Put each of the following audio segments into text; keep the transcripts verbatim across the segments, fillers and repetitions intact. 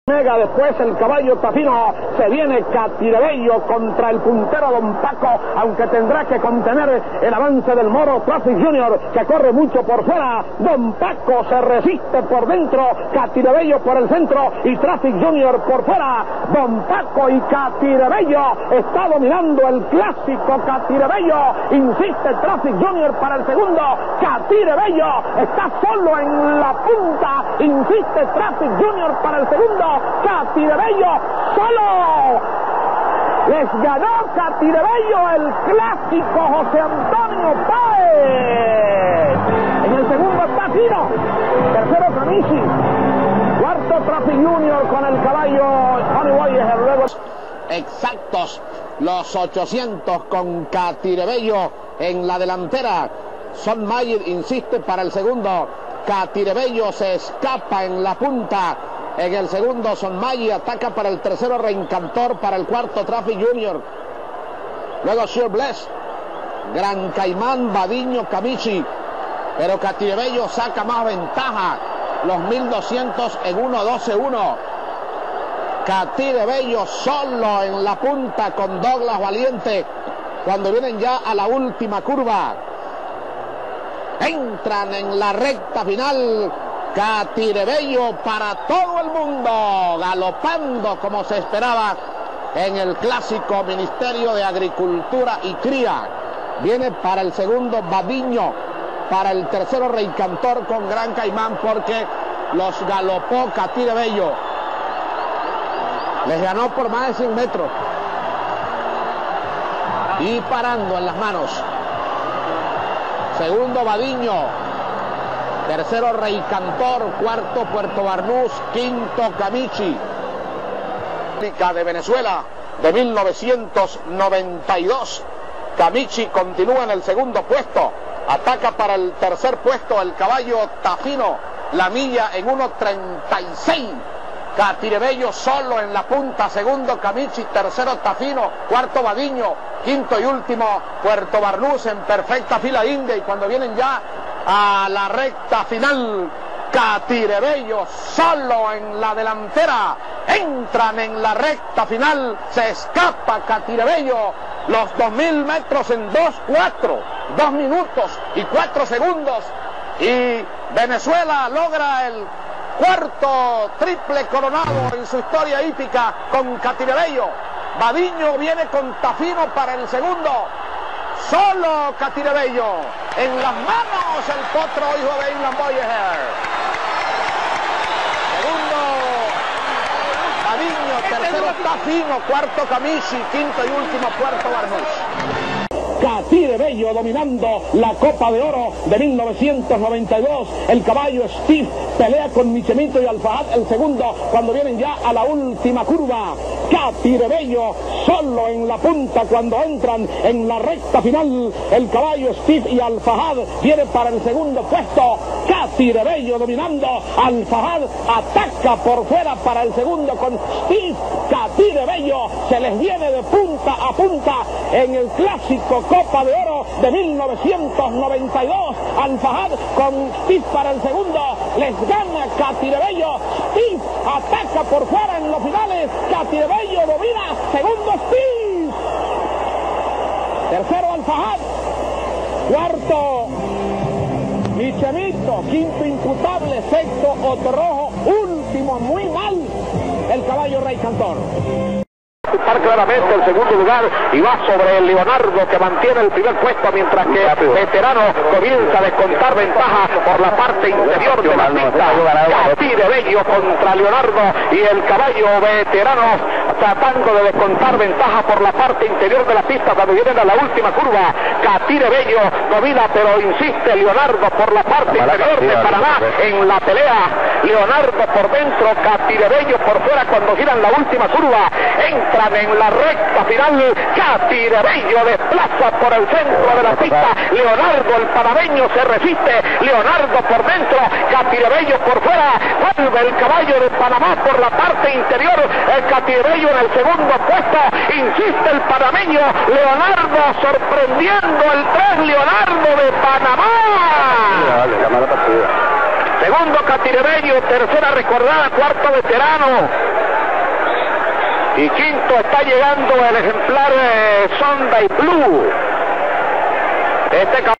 Mega, después el caballo Tafino, se viene Catirebello contra el puntero Don Paco, aunque tendrá que contener el avance del Moro Traffic Junior, que corre mucho por fuera. Don Paco se resiste por dentro, Catirebello por el centro y Traffic Junior por fuera. Don Paco y Catirebello está dominando el clásico. Catirebello, insiste Traffic Junior para el segundo. Catirebello está solo en la punta, insiste Traffic Junior para el segundo. Catirebello solo. Les ganó Catirebello el clásico José Antonio Páez. En el segundo está Tino, tercero Camichi, cuarto Traffic Junior con el caballo Honey Boy. Luego exactos los ochocientos con Catirebello en la delantera. Son Mayer insiste para el segundo. Catirebello se escapa en la punta. En el segundo, Sonmay ataca para el tercero, Reencantor para el cuarto, Traffic Junior. Luego Sure Bless, Gran Caimán, Badiño, Camichi. Pero Catirebello saca más ventaja. Los mil doscientos en uno doce uno. Catirebello solo en la punta con Douglas Valiente. Cuando vienen ya a la última curva, entran en la recta final. Catirebello para todo el mundo, galopando como se esperaba en el clásico Ministerio de Agricultura y Cría. Viene para el segundo Badiño, para el tercero Reencantor con Gran Caimán, porque los galopó Catirebello. Les ganó por más de cien metros. Y parando en las manos. Segundo Badiño. Tercero Reencantor, cuarto Puerto Barnús, quinto Camichi. De Venezuela de mil novecientos noventa y dos. Camichi continúa en el segundo puesto. Ataca para el tercer puesto el caballo Tafino. La milla en uno treinta y seis. Catirebello solo en la punta. Segundo Camichi, tercero Tafino, cuarto Badiño, quinto y último Puerto Barnús en perfecta fila india. Y cuando vienen ya a la recta final, Catirebello solo en la delantera. Entran en la recta final, se escapa Catirebello los dos mil metros en dos cuatro, dos minutos y cuatro segundos. Y Venezuela logra el cuarto triple coronado en su historia hípica con Catirebello. Badiño viene con Tafino para el segundo. Solo Catirebello. En las manos el potro hijo de Inland Boyer. Segundo Badiño, tercero Tafino, cuarto Camichi, quinto y último Puerto Barnús. Catirebello dominando la Copa de Oro de mil novecientos noventa y dos. El caballo Steve pelea con Michemito y Alfahad el segundo cuando vienen ya a la última curva. Catirebello solo en la punta cuando entran en la recta final. El caballo Steve y Alfahad viene para el segundo puesto. Catirebello dominando. Alfahad ataca por fuera para el segundo con Steve. Catirebello se les viene de punta a punta en el clásico Copa de Oro de mil novecientos noventa y dos. Alfahad con Steve para el segundo. Les gana Catirebello. Steve ataca por fuera en los finales. Catirebello domina. Segundo Steve. Tercero Alfahad. Cuarto Michemito. Quinto Imputable. Sexto Otorrojo. Último muy mal el caballo Reencantor. Claramente el segundo lugar y va sobre el Leonardo, que mantiene el primer puesto, mientras que Veterano comienza a descontar ventaja por la parte interior de la pista. Catirebello contra Leonardo y el caballo Veterano tratando de descontar ventaja por la parte interior de la pista cuando vienen a la última curva. Catirebello domina, pero insiste Leonardo por la parte interior de Panamá en la pelea. Leonardo por dentro, Catirebello por fuera cuando giran la última curva. Entran en la recta final. Catirebello desplaza por el centro de la pista. Leonardo el panameño se resiste. Leonardo por dentro, Catirebello por fuera. Vuelve el caballo de Panamá por la parte interior. El Catirebello en el segundo puesto. Insiste el panameño. Leonardo sorprendiendo el tres. Leonardo de Panamá. Segundo Catirebello, tercera recordada, cuarto Veterano. Y quinto está llegando el ejemplar eh, Sunday Blue. Este caballo.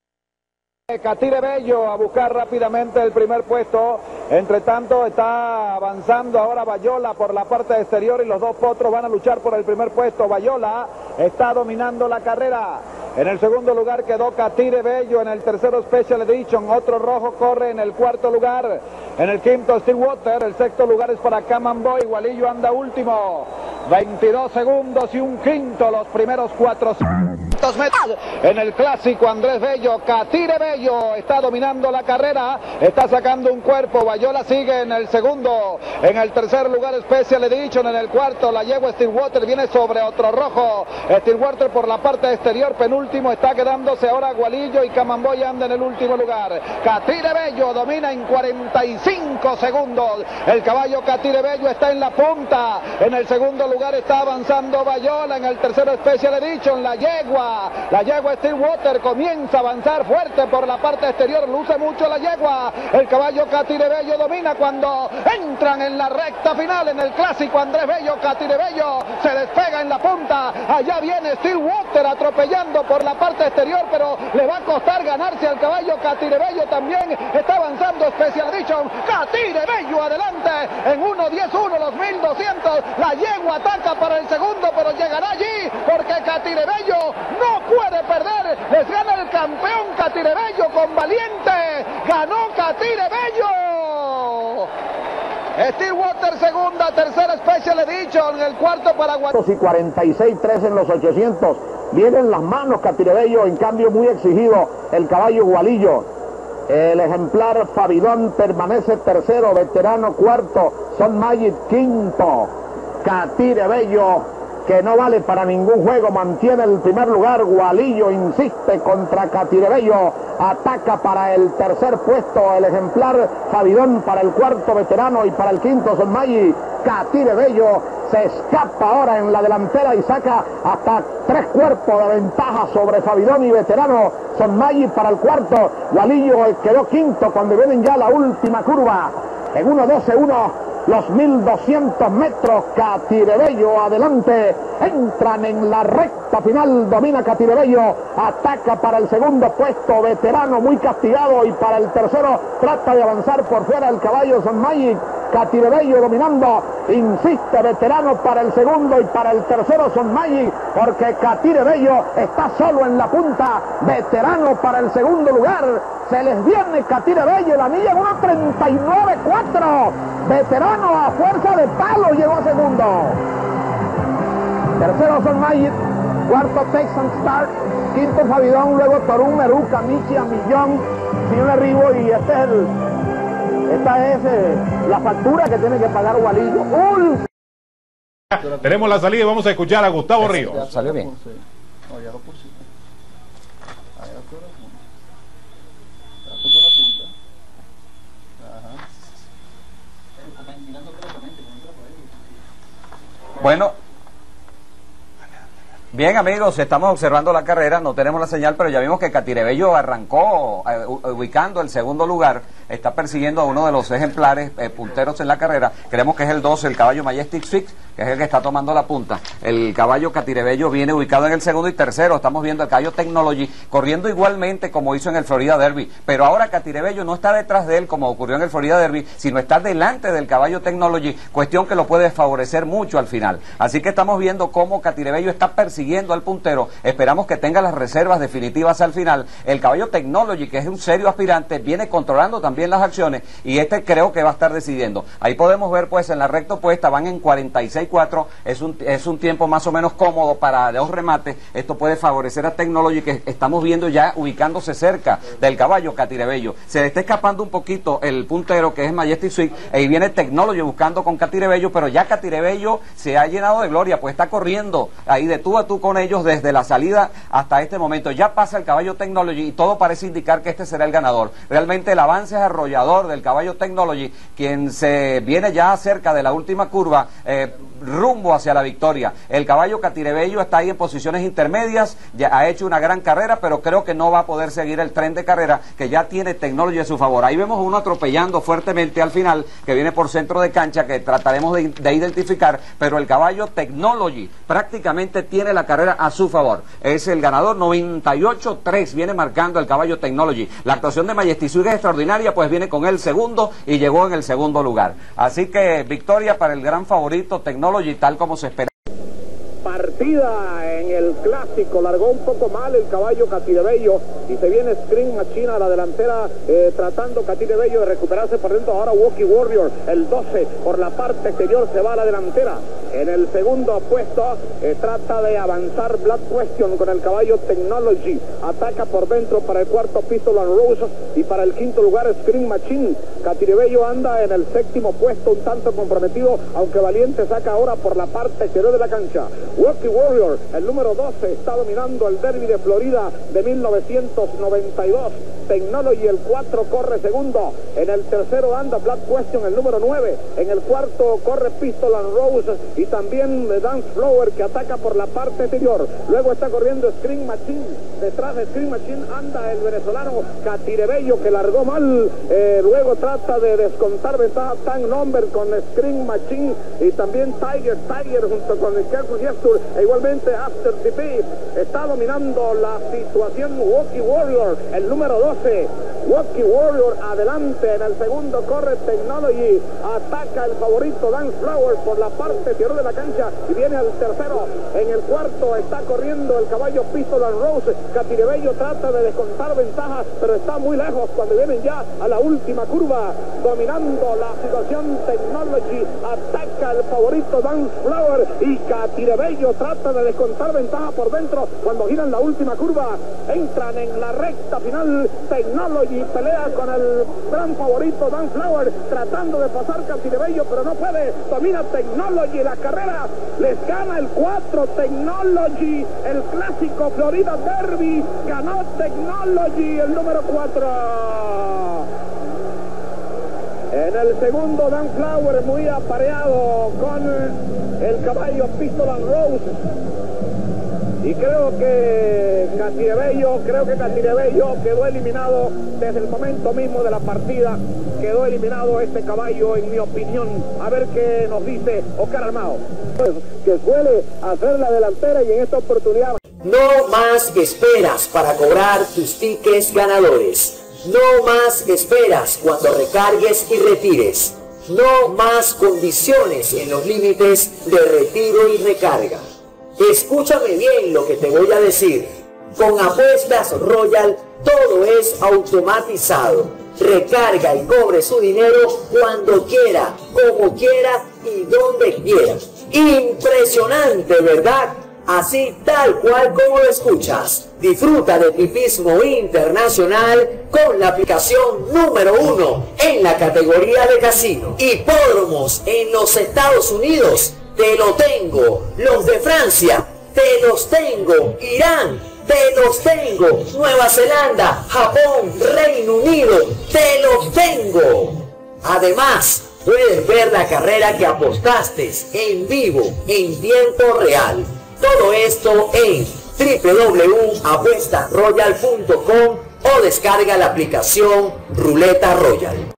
Catire Bello a buscar rápidamente el primer puesto. Entre tanto está avanzando ahora Bayola por la parte exterior y los dos potros van a luchar por el primer puesto. Bayola está dominando la carrera. En el segundo lugar quedó Catire Bello. En el tercero Special Edition. Otro rojo corre en el cuarto lugar. En el quinto Stillwater. El sexto lugar es para Camanboy. Gualillo anda último. veintidós segundos y un quinto los primeros cuatrocientos metros. En el clásico Andrés Bello. Catire Bello está dominando la carrera. Está sacando un cuerpo. Bayola sigue en el segundo. En el tercer lugar Special Edition. En el cuarto la yegua Stillwater viene sobre otro rojo. Stillwater por la parte exterior penúltimo. Está quedándose ahora Gualillo y Camanboy anda en el último lugar. Catire Bello domina en cuarenta y cinco segundos. El caballo Catire Bello está en la punta. En el segundo lugar está avanzando Bayola. En el tercero Special Edition la yegua. La yegua Stillwater comienza a avanzar fuerte por la parte exterior. Luce mucho la yegua. El caballo Catire Bello domina cuando entran en la recta final en el clásico Andrés Bello. Catire Bello se despega en la punta. Allá viene Stillwater atropellando por la parte exterior, pero le va a costar ganarse al caballo Catire Bello. También está avanzando Special Edition. Catire Bello adelante en uno diez uno los mil doscientos. La yegua ataca para el segundo, pero llegará allí porque Catire Bello no puede perder. Les gana el campeón Catire Bello con Valiente. Ganó Catire Bello. Stillwater segunda, tercera Special Edition, el cuarto para y cuarenta y seis tres en los ochocientos. Vienen las manos Catire Bello, en cambio muy exigido el caballo Gualillo. El ejemplar Fabidón permanece tercero, veterano cuarto, Son Magic quinto. Catire Bello, que no vale para ningún juego, mantiene el primer lugar. Gualillo insiste contra Catire Bello, ataca para el tercer puesto el ejemplar Fabidón, para el cuarto veterano y para el quinto Son Magic. Catire Bello se escapa ahora en la delantera y saca hasta tres cuerpos de ventaja sobre Fabidón y veterano Son Magic para el cuarto. Gualillo quedó quinto cuando vienen ya la última curva en uno doce uno. Los mil doscientos metros, Catire Bello adelante, entran en la recta final, domina Catire Bello, ataca para el segundo puesto, veterano muy castigado, y para el tercero trata de avanzar por fuera el caballo Son Magic. Catire Bello dominando, insiste veterano para el segundo y para el tercero Son Magic, porque Catire Bello está solo en la punta, veterano para el segundo lugar. Se les viene Catire Bello, la milla en uno treinta y nueve cuatro. Veterano a fuerza de palo llegó a segundo. Tercero Son Magic, cuarto Texan Star, quinto Fabidón, luego Torún, Merú, Camichi, Millón, señor Arribo, y este es el, esta es eh, la factura que tiene que pagar Gualillo. ¡Uy! Tenemos la salida y vamos a escuchar a Gustavo Ríos. Salió bien. Bueno, bien amigos, estamos observando la carrera, no tenemos la señal, pero ya vimos que Catire Bello arrancó eh, ubicando el segundo lugar, está persiguiendo a uno de los ejemplares eh, punteros en la carrera. Creemos que es el doce, el caballo Majestic Six, que es el que está tomando la punta. El caballo Catire Bello viene ubicado en el segundo y tercero. Estamos viendo el caballo Technology corriendo igualmente como hizo en el Florida Derby, pero ahora Catire Bello no está detrás de él como ocurrió en el Florida Derby, sino está delante del caballo Technology, cuestión que lo puede favorecer mucho al final. Así que estamos viendo cómo Catire Bello está persiguiendo al puntero. Esperamos que tenga las reservas definitivas al final. El caballo Technology, que es un serio aspirante, viene controlando también las acciones, y este creo que va a estar decidiendo. Ahí podemos ver pues en la recta opuesta van en cuarenta y seis cuatro, es un, es un tiempo más o menos cómodo para dos remates. Esto puede favorecer a Technology, que estamos viendo ya ubicándose cerca del caballo Catire Bello. Se le está escapando un poquito el puntero, que es Majestic Sweet, y viene Technology buscando con Catire Bello, pero ya Catire Bello se ha llenado de gloria, pues está corriendo ahí de tú a tú con ellos desde la salida hasta este momento. Ya pasa el caballo Technology y todo parece indicar que este será el ganador. Realmente el avance es arrollador del caballo Technology, quien se viene ya cerca de la última curva, eh, rumbo hacia la victoria. El caballo Catirebello está ahí en posiciones intermedias, ya ha hecho una gran carrera, pero creo que no va a poder seguir el tren de carrera que ya tiene Technology a su favor. Ahí vemos uno atropellando fuertemente al final, que viene por centro de cancha, que trataremos de, de identificar, pero el caballo Technology prácticamente tiene la carrera a su favor. Es el ganador, noventa y ocho tres viene marcando el caballo Technology. La actuación de Majesty Swing es extraordinaria, pues viene con el segundo y llegó en el segundo lugar. Así que victoria para el gran favorito Technology, tal como se espera. Partida en el clásico, largó un poco mal el caballo Catirebello y se viene Scream Machine a la delantera, eh, tratando Catirebello de recuperarse por dentro. Ahora Walkie Warrior, el doce, por la parte exterior se va a la delantera. En el segundo puesto eh, trata de avanzar Black Question con el caballo Technology, ataca por dentro para el cuarto Pistol and Rose y para el quinto lugar Scream Machine. Catirebello anda en el séptimo puesto, un tanto comprometido, aunque Valiente saca ahora por la parte exterior de la cancha. Walkie Warrior, el número doce, está dominando el derby de Florida de mil novecientos noventa y dos. Technology, el cuatro, corre segundo. En el tercero anda Black Question, el número nueve. En el cuarto corre Pistol and Rose y también Dance Flower, que ataca por la parte exterior. Luego está corriendo Scream Machine. Detrás de Scream Machine anda el venezolano Catirebello, que largó mal. Eh, luego trata de descontar ventaja Tank Number con Scream Machine y también Tiger Tiger junto con el Careful Gesture, e igualmente After the Beat. Está dominando la situación Walkie Warrior, el número doce. Walkie Warrior adelante. En el segundo corre Technology, ataca el favorito Dance Flower por la parte exterior de la cancha y viene al tercero. En el cuarto está corriendo el caballo Pistol and Rose. Catirebello trata de descontar ventajas, pero está muy lejos cuando vienen ya a la última curva. Dominando la situación Technology, ataca el favorito Dance Flower y Catirebello trata de descontar ventaja por dentro cuando giran la última curva. Entran en la recta final. Technology pelea con el gran favorito Dan Flower, tratando de pasar Catirebello, pero no puede. Domina Technology la carrera, les gana el cuatro Technology, el clásico Florida Derby. Ganó Technology, el número cuatro. En el segundo, Dan Flower muy apareado con el caballo Pistol and Rose. Y creo que Catirebello, creo que Catirebello quedó eliminado desde el momento mismo de la partida. Quedó eliminado este caballo, en mi opinión. A ver qué nos dice Oscar Armao, que suele hacer la delantera y en esta oportunidad. No más esperas para cobrar tus tickets ganadores. No más esperas cuando recargues y retires. No más condiciones en los límites de retiro y recarga. Escúchame bien lo que te voy a decir. Con Apuestas Royal todo es automatizado. Recarga y cobre su dinero cuando quiera, como quiera y donde quiera. Impresionante, ¿verdad? Así tal cual como lo escuchas. Disfruta de tipismo internacional con la aplicación número uno en la categoría de casino. Hipódromos en los Estados Unidos, te lo tengo. Los de Francia, te los tengo. Irán, te los tengo. Nueva Zelanda, Japón, Reino Unido, te los tengo. Además, puedes ver la carrera que apostaste en vivo, en tiempo real. Todo esto en doble u doble u doble u punto apuestas royal punto com o descarga la aplicación Ruleta Royal.